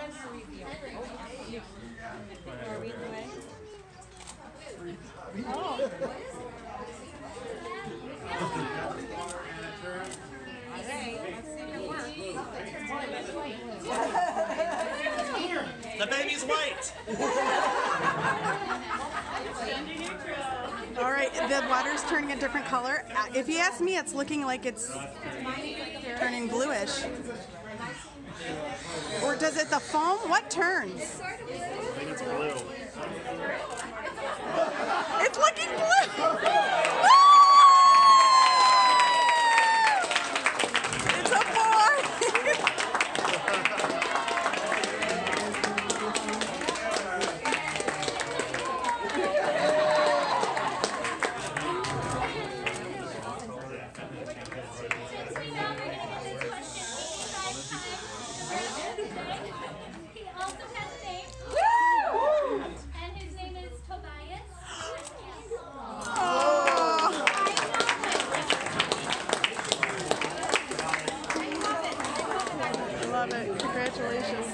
The baby's white. All right, the water's turning a different color. If you ask me, it's looking like it's turning bluish. Or does it the foam? What turns? I think it's blue. It's looking blue! It's a boy! He also has a name. And his name is Tobias. I love it. Congratulations.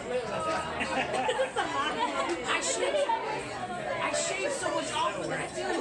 I shaved so much off.